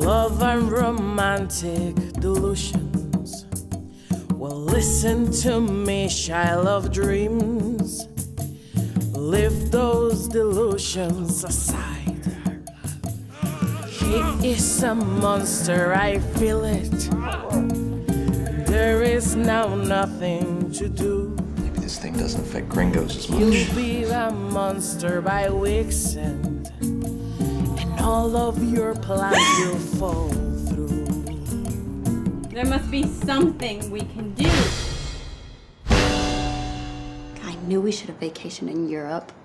love and romantic delusions. Well, listen to me, child of dreams. Leave those delusions aside. He is a monster, I feel it. There is now nothing to do. Maybe this thing doesn't affect gringos as much. You'll be a monster by week's end, and all of your plans will fall through. There must be something we can do. I knew we should have vacationed in Europe.